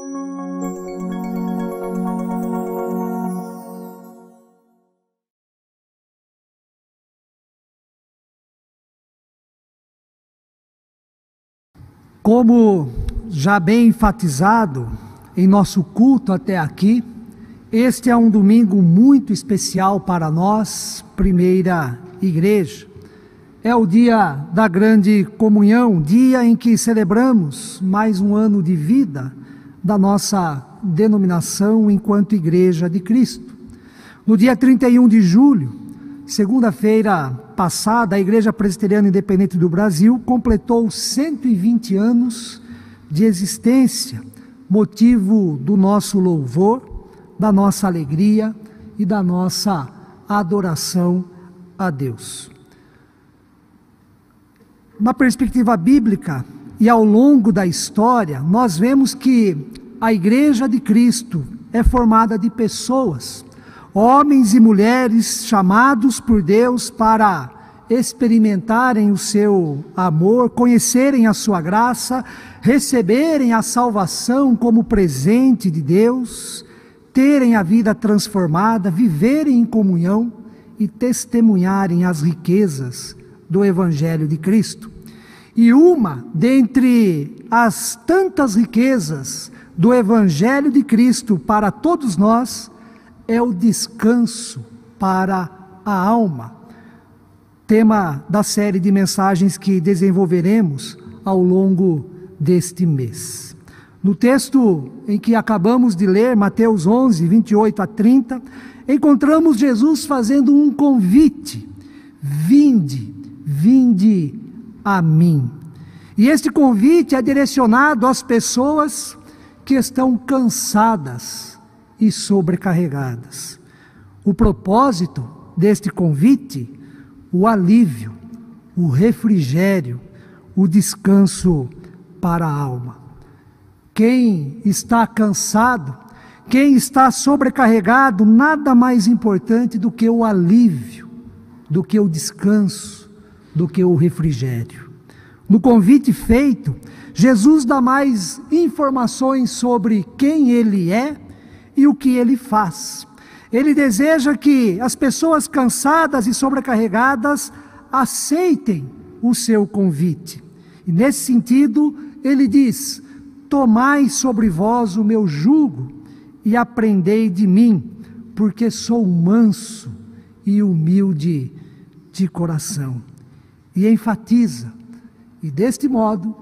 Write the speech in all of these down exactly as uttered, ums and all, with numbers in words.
Como já bem enfatizado em nosso culto até aqui, este é um domingo muito especial para nós, Primeira Igreja. É o dia da grande comunhão, dia em que celebramos mais um ano de vida da nossa denominação enquanto Igreja de Cristo. No dia trinta e um de julho, segunda-feira passada, a Igreja Presbiteriana Independente do Brasil completou cento e vinte anos de existência, motivo do nosso louvor, da nossa alegria e da nossa adoração a Deus. Na perspectiva bíblica e ao longo da história, nós vemos que a Igreja de Cristo é formada de pessoas, homens e mulheres chamados por Deus para experimentarem o seu amor, conhecerem a sua graça, receberem a salvação como presente de Deus, terem a vida transformada, viverem em comunhão e testemunharem as riquezas do Evangelho de Cristo. E uma dentre as tantas riquezas do Evangelho de Cristo para todos nós é o descanso para a alma, tema da série de mensagens que desenvolveremos ao longo deste mês. No texto em que acabamos de ler, Mateus onze, vinte e oito a trinta, encontramos Jesus fazendo um convite: vinde, vinde a mim. E este convite é direcionado às pessoas que estão cansadas e sobrecarregadas. O propósito deste convite, o alívio, o refrigério, o descanso para a alma. Quem está cansado, quem está sobrecarregado, nada mais importante do que o alívio, do que o descanso, do que o refrigério. No convite feito, Jesus dá mais informações sobre quem Ele é e o que Ele faz. Ele deseja que as pessoas cansadas e sobrecarregadas aceitem o seu convite. E nesse sentido, Ele diz: tomai sobre vós o meu jugo e aprendei de mim, porque sou manso e humilde de coração. E enfatiza: e deste modo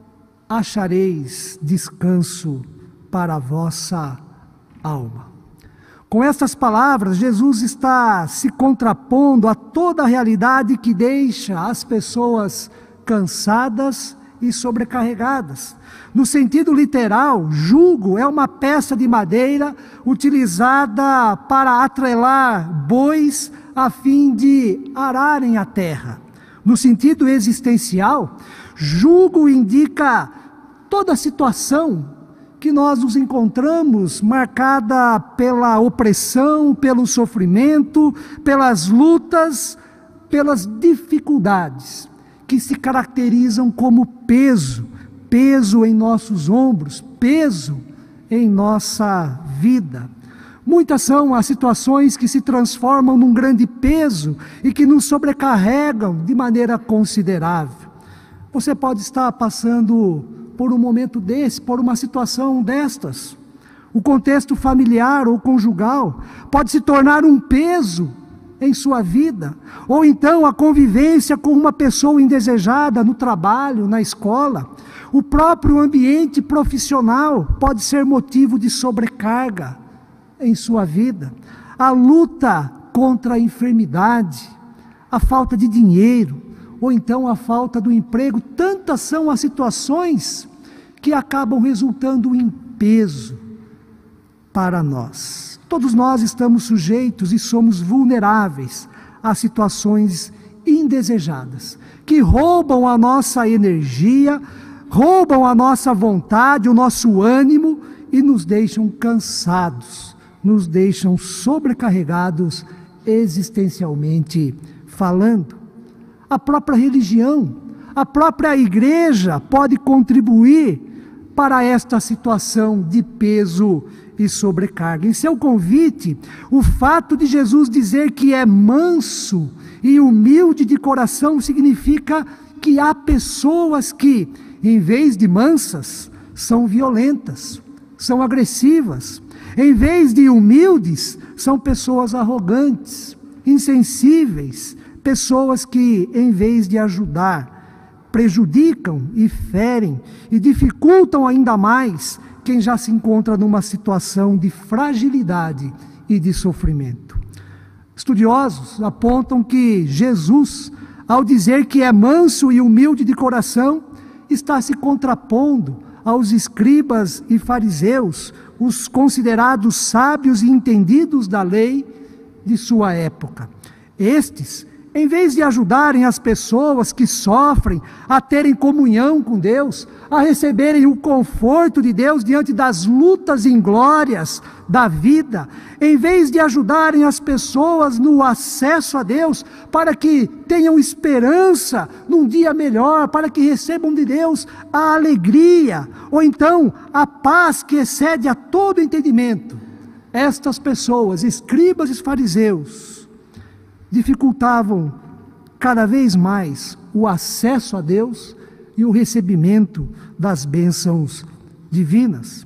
achareis descanso para a vossa alma. Com estas palavras, Jesus está se contrapondo a toda a realidade que deixa as pessoas cansadas e sobrecarregadas. No sentido literal, jugo é uma peça de madeira utilizada para atrelar bois a fim de ararem a terra. No sentido existencial, jugo indica toda a situação que nós nos encontramos marcada pela opressão, pelo sofrimento, pelas lutas, pelas dificuldades que se caracterizam como peso, peso em nossos ombros, peso em nossa vida. Muitas são as situações que se transformam num grande peso e que nos sobrecarregam de maneira considerável. Você pode estar passando por um momento desse, por uma situação destas. O contexto familiar ou conjugal pode se tornar um peso em sua vida, ou então a convivência com uma pessoa indesejada no trabalho, na escola. O próprio ambiente profissional pode ser motivo de sobrecarga em sua vida. A luta contra a enfermidade, a falta de dinheiro, ou então a falta do emprego. Tantas são as situações que acabam resultando em peso para nós. Todos nós estamos sujeitos e somos vulneráveis a situações indesejadas, que roubam a nossa energia, roubam a nossa vontade, o nosso ânimo e nos deixam cansados, nos deixam sobrecarregados existencialmente falando. A própria religião, a própria igreja pode contribuir para esta situação de peso e sobrecarga. Em seu convite, o fato de Jesus dizer que é manso e humilde de coração significa que há pessoas que, em vez de mansas, são violentas, são agressivas. Em vez de humildes, são pessoas arrogantes, insensíveis, pessoas que, em vez de ajudar, prejudicam e ferem e dificultam ainda mais quem já se encontra numa situação de fragilidade e de sofrimento. Estudiosos apontam que Jesus, ao dizer que é manso e humilde de coração, está se contrapondo aos escribas e fariseus, os considerados sábios e entendidos da lei de sua época. Estes, em vez de ajudarem as pessoas que sofrem a terem comunhão com Deus, a receberem o conforto de Deus diante das lutas e inglórias da vida, em vez de ajudarem as pessoas no acesso a Deus, para que tenham esperança num dia melhor, para que recebam de Deus a alegria, ou então a paz que excede a todo entendimento, estas pessoas, escribas e fariseus, dificultavam cada vez mais o acesso a Deus e o recebimento das bênçãos divinas.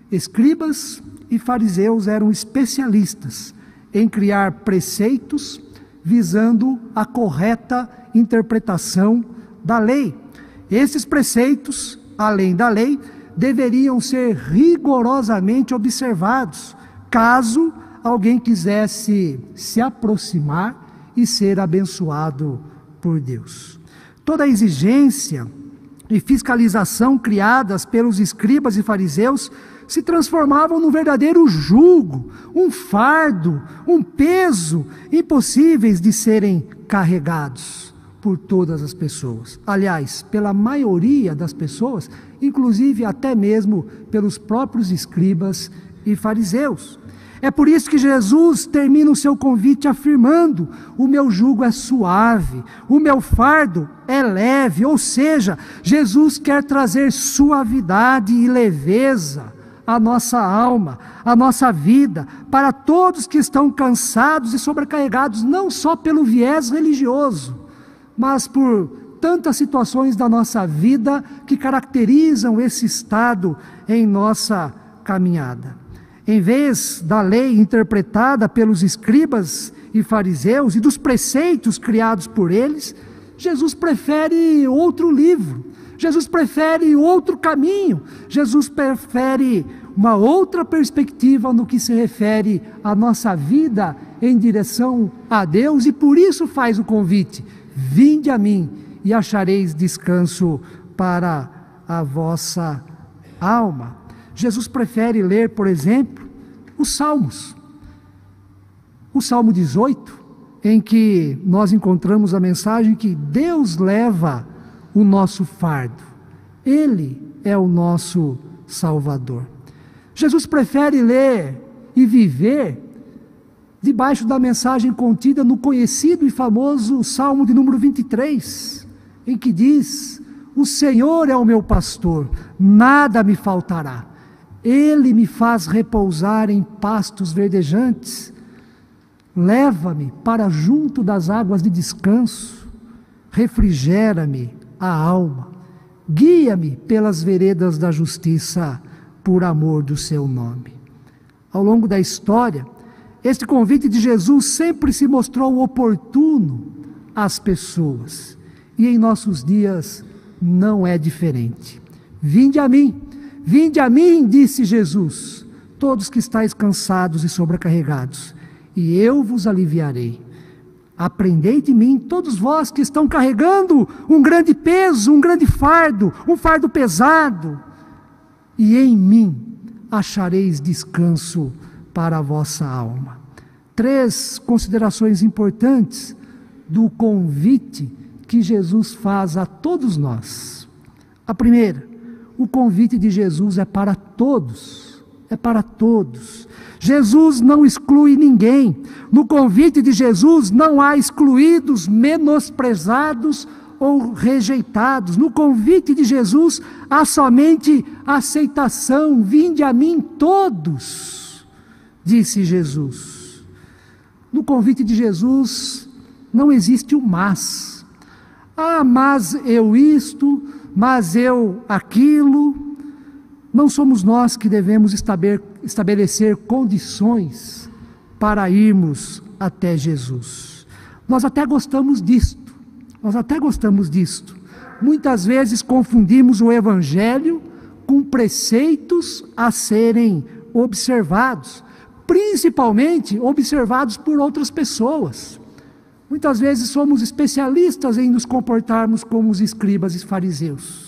Escribas e fariseus eram especialistas em criar preceitos visando a correta interpretação da lei. Esses preceitos, além da lei, deveriam ser rigorosamente observados, caso alguém quisesse se aproximar e ser abençoado por Deus. Toda a exigência e fiscalização criadas pelos escribas e fariseus se transformavam num verdadeiro jugo, um fardo, um peso, impossíveis de serem carregados por todas as pessoas. Aliás, pela maioria das pessoas, inclusive até mesmo pelos próprios escribas e fariseus. É por isso que Jesus termina o seu convite afirmando: o meu jugo é suave, o meu fardo é leve. Ou seja, Jesus quer trazer suavidade e leveza à nossa alma, à nossa vida, para todos que estão cansados e sobrecarregados, não só pelo viés religioso, mas por tantas situações da nossa vida que caracterizam esse estado em nossa caminhada. Em vez da lei interpretada pelos escribas e fariseus e dos preceitos criados por eles, Jesus prefere outro livro, Jesus prefere outro caminho, Jesus prefere uma outra perspectiva no que se refere à nossa vida em direção a Deus, e por isso faz o convite: vinde a mim e achareis descanso para a vossa alma. Jesus prefere ler, por exemplo, os Salmos. O Salmo dezoito, em que nós encontramos a mensagem que Deus leva o nosso fardo. Ele é o nosso Salvador. Jesus prefere ler e viver debaixo da mensagem contida no conhecido e famoso Salmo de número vinte e três, em que diz: o Senhor é o meu pastor, nada me faltará. Ele me faz repousar em pastos verdejantes, leva-me para junto das águas de descanso, refrigera-me a alma, guia-me pelas veredas da justiça, por amor do seu nome. Ao longo da história, este convite de Jesus sempre se mostrou oportuno às pessoas, e em nossos dias não é diferente. Vinde a mim, vinde a mim, disse Jesus, todos que estáis cansados e sobrecarregados, e eu vos aliviarei. Aprendei de mim, todos vós que estão carregando um grande peso, um grande fardo, um fardo pesado, e em mim achareis descanso para a vossa alma. Três considerações importantes do convite que Jesus faz a todos nós. A primeira: o convite de Jesus é para todos, é para todos. Jesus não exclui ninguém. No convite de Jesus não há excluídos, menosprezados ou rejeitados. No convite de Jesus há somente aceitação. Vinde a mim todos, disse Jesus. No convite de Jesus não existe o mas. Ah, mas eu isto, mas eu aquilo. Não somos nós que devemos estabelecer condições para irmos até Jesus. Nós até gostamos disto, nós até gostamos disto. Muitas vezes confundimos o Evangelho com preceitos a serem observados, principalmente observados por outras pessoas. Muitas vezes somos especialistas em nos comportarmos como os escribas e fariseus,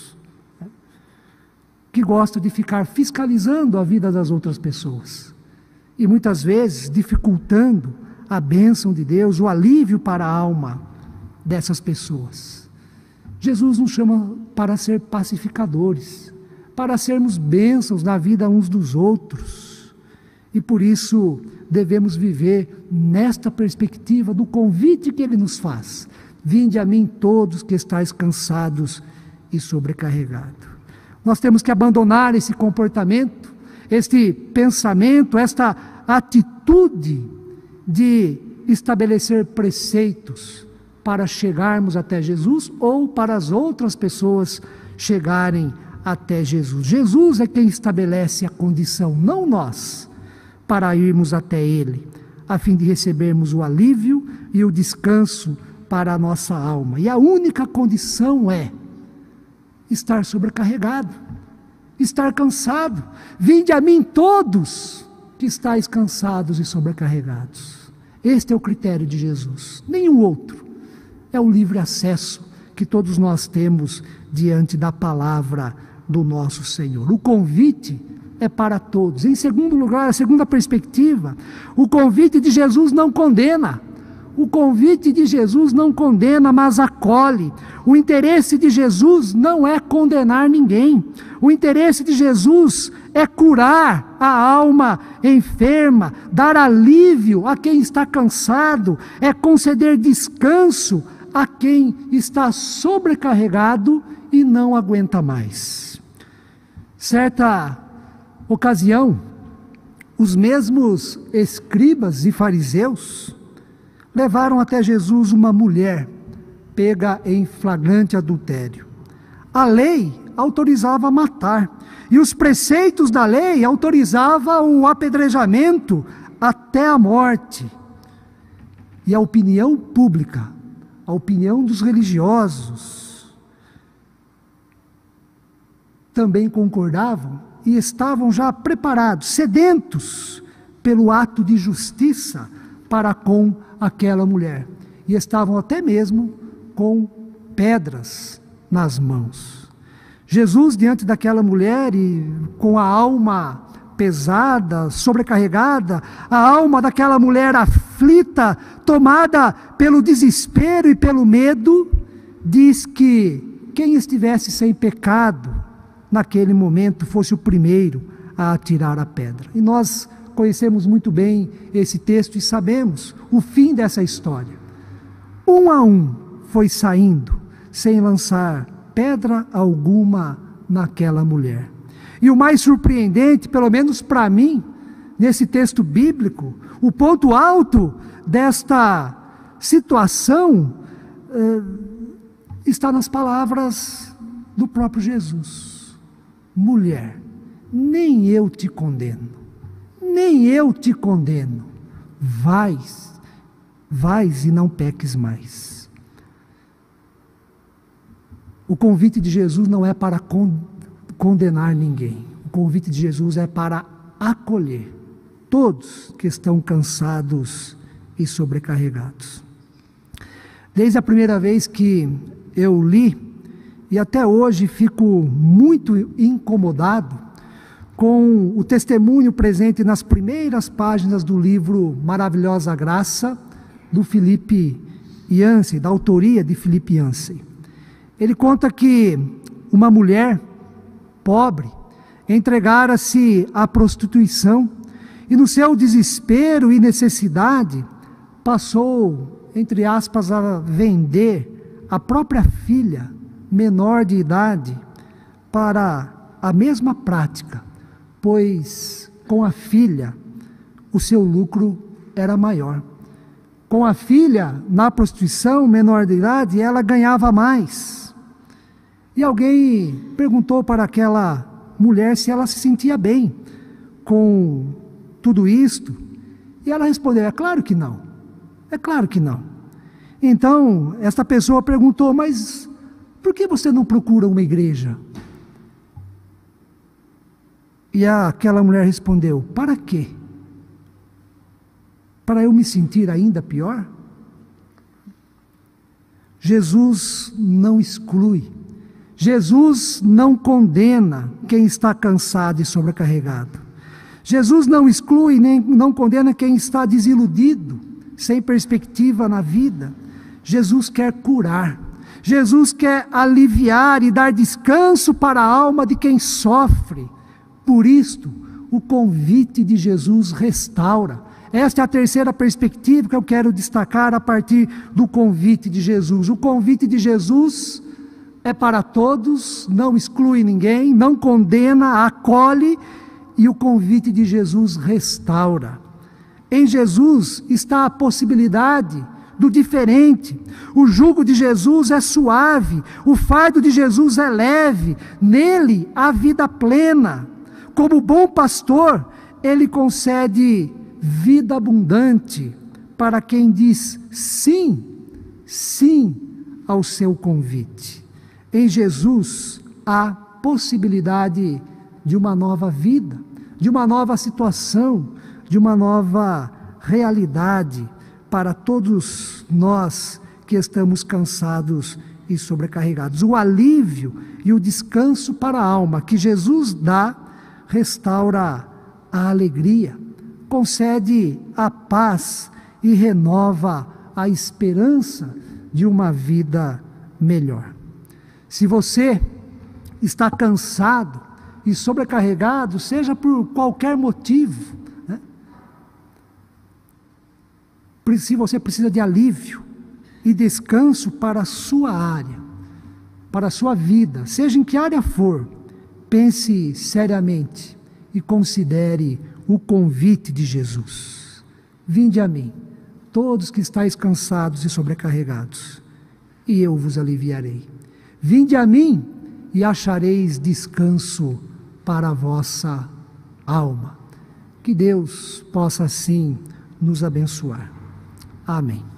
que gostam de ficar fiscalizando a vida das outras pessoas, e muitas vezes dificultando a bênção de Deus, o alívio para a alma dessas pessoas. Jesus nos chama para ser pacificadores, para sermos bênçãos na vida uns dos outros, e por isso devemos viver nesta perspectiva do convite que Ele nos faz: vinde a mim todos que estáis cansados e sobrecarregados. Nós temos que abandonar esse comportamento, este pensamento, esta atitude de estabelecer preceitos para chegarmos até Jesus ou para as outras pessoas chegarem até Jesus. Jesus é quem estabelece a condição, não nós, para irmos até Ele, a fim de recebermos o alívio e o descanso para a nossa alma. E a única condição é estar sobrecarregado, estar cansado. Vinde a mim todos que estáis cansados e sobrecarregados. Este é o critério de Jesus, nenhum outro. É o livre acesso que todos nós temos diante da palavra do nosso Senhor. O convite é para todos. Em segundo lugar, a segunda perspectiva, o convite de Jesus não condena. O convite de Jesus não condena, mas acolhe. O interesse de Jesus não é condenar ninguém. O interesse de Jesus é curar a alma enferma, dar alívio a quem está cansado, é conceder descanso a quem está sobrecarregado e não aguenta mais. Certa ocasião, os mesmos escribas e fariseus levaram até Jesus uma mulher pega em flagrante adultério. A lei autorizava matar, e os preceitos da lei autorizavam o apedrejamento até a morte. E a opinião pública, a opinião dos religiosos, também concordavam e estavam já preparados, sedentos pelo ato de justiça para com aquela mulher, e estavam até mesmo com pedras nas mãos. Jesus, diante daquela mulher, e com a alma pesada, sobrecarregada, a alma daquela mulher aflita, tomada pelo desespero e pelo medo, diz que quem estivesse sem pecado naquele momento fosse o primeiro a atirar a pedra. E nós conhecemos muito bem esse texto e sabemos o fim dessa história. Um a um foi saindo, sem lançar pedra alguma naquela mulher. E o mais surpreendente, pelo menos para mim, nesse texto bíblico, o ponto alto desta situação eh, está nas palavras do próprio Jesus: mulher, nem eu te condeno, nem eu te condeno, vais, vais e não peques mais. O convite de Jesus não é para condenar ninguém, o convite de Jesus é para acolher todos que estão cansados e sobrecarregados. Desde a primeira vez que eu li, e até hoje fico muito incomodado com o testemunho presente nas primeiras páginas do livro Maravilhosa Graça, do Philip Yancey, da autoria de Philip Yancey. Ele conta que uma mulher pobre entregara-se à prostituição e, no seu desespero e necessidade, passou, entre aspas, a vender a própria filha, menor de idade, para a mesma prática, pois com a filha o seu lucro era maior. Com a filha na prostituição, menor de idade, ela ganhava mais. E alguém perguntou para aquela mulher se ela se sentia bem com tudo isto, e ela respondeu: é claro que não, é claro que não. Então, esta pessoa perguntou: mas por que você não procura uma igreja? E aquela mulher respondeu: para quê? Para eu me sentir ainda pior? Jesus não exclui, Jesus não condena quem está cansado e sobrecarregado. Jesus não exclui nem não condena quem está desiludido, sem perspectiva na vida. Jesus quer curar, Jesus quer aliviar e dar descanso para a alma de quem sofre. Por isto, o convite de Jesus restaura. Esta é a terceira perspectiva que eu quero destacar a partir do convite de Jesus. O convite de Jesus é para todos, não exclui ninguém, não condena, acolhe, e o convite de Jesus restaura. Em Jesus está a possibilidade do diferente. O jugo de Jesus é suave, o fardo de Jesus é leve, nele há vida plena. Como bom pastor, ele concede vida abundante para quem diz sim, sim ao seu convite. Em Jesus há possibilidade de uma nova vida, de uma nova situação, de uma nova realidade para todos nós que estamos cansados e sobrecarregados. O alívio e o descanso para a alma que Jesus dá restaura a alegria, concede a paz e renova a esperança de uma vida melhor. Se você está cansado e sobrecarregado, seja por qualquer motivo, né? Se você precisa de alívio e descanso para a sua área, para a sua vida, seja em que área for, pense seriamente e considere o convite de Jesus. Vinde a mim, todos que estáis cansados e sobrecarregados, e eu vos aliviarei. Vinde a mim e achareis descanso para a vossa alma. Que Deus possa assim nos abençoar. Amém.